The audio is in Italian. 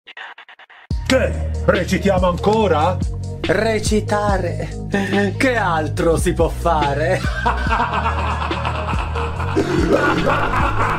Che? Recitiamo ancora? Recitare? Che altro si può fare?